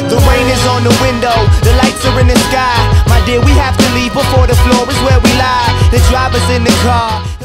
The rain is on the window, the lights are in the sky. My dear, we have to leave before the floor is where we lie. The driver's in the car.